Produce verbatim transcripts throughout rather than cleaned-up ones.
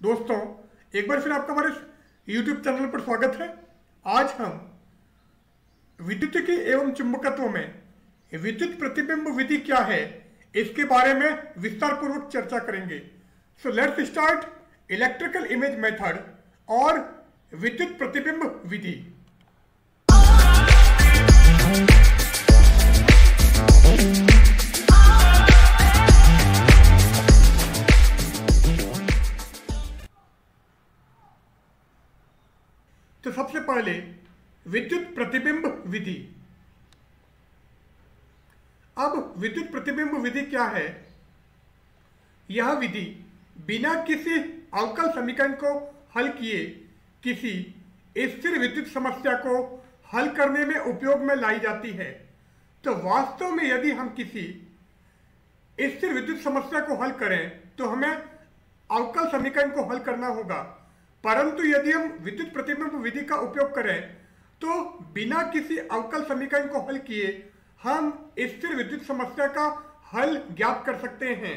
दोस्तों, एक बार फिर आपका हमारे यूट्यूब चैनल पर स्वागत है। आज हम विद्युतिकी एवं चुंबकत्व में विद्युत प्रतिबिंब विधि क्या है, इसके बारे में विस्तार पूर्वक चर्चा करेंगे। So let's start electrical image method और विद्युत प्रतिबिंब विधि। तो सबसे पहले विद्युत प्रतिबिंब विधि। अब विद्युत प्रतिबिंब विधि क्या है? यह विधि बिना किसी अवकल समीकरण को हल किए किसी स्थिर विद्युत समस्या को हल करने में उपयोग में लाई जाती है। तो वास्तव में यदि हम किसी स्थिर विद्युत समस्या को हल करें तो हमें अवकल समीकरण को हल करना होगा, परंतु यदि हम विद्युत प्रतिबिंब विधि का उपयोग करें तो बिना किसी अवकल समीकरण को हल किए हम स्थिर विद्युत समस्या का हल ज्ञात कर सकते हैं।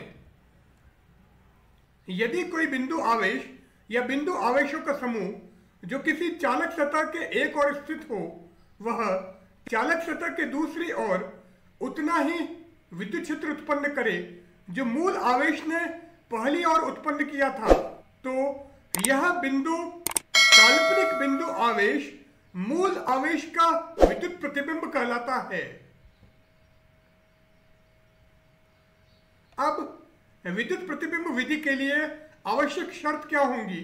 यदि कोई बिंदु आवेश या बिंदु आवेशों का समूह जो किसी चालक सतह के एक ओर स्थित हो, वह चालक सतह के दूसरी ओर उतना ही विद्युत क्षेत्र उत्पन्न करे जो मूल आवेश ने पहली ओर उत्पन्न किया था, तो यह बिंदु काल्पनिक बिंदु आवेश मूल आवेश का विद्युत प्रतिबिंब कहलाता है। अब विद्युत प्रतिबिंब विधि के लिए आवश्यक शर्त क्या होंगी?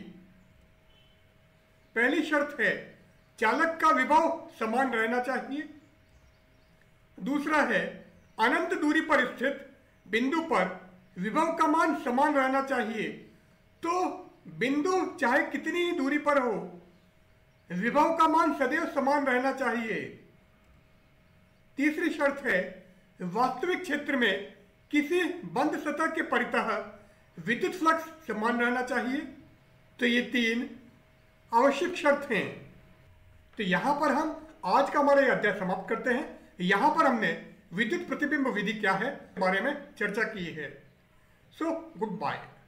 पहली शर्त है चालक का विभव समान रहना चाहिए। दूसरा है अनंत दूरी पर स्थित बिंदु पर विभव का मान समान रहना चाहिए। तो बिंदु चाहे कितनी ही दूरी पर हो, विभव का मान सदैव समान रहना चाहिए। तीसरी शर्त है वास्तविक क्षेत्र में किसी बंद सतह के परितः विद्युत फ्लक्स समान रहना चाहिए। तो ये तीन आवश्यक शर्त हैं। तो यहां पर हम आज का हमारा यह अध्याय समाप्त करते हैं। यहां पर हमने विद्युत प्रतिबिंब विधि क्या है बारे में चर्चा की है। So good bye.